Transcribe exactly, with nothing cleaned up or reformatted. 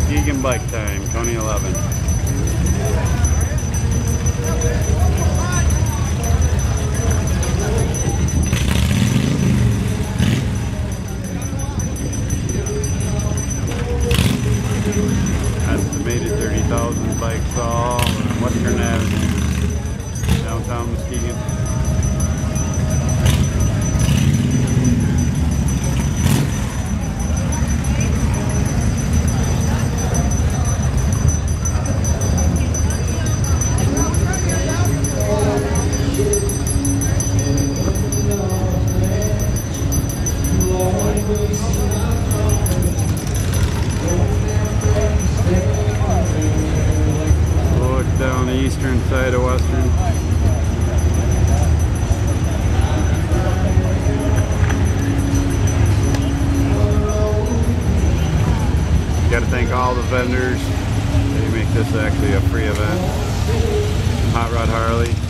Muskegon Bike Time, twenty eleven. Estimated thirty thousand bikes all on Western Avenue, downtown Muskegon. Down the eastern side of Western. Got to thank all the vendors. They make this actually a free event. Hot Rod Harley.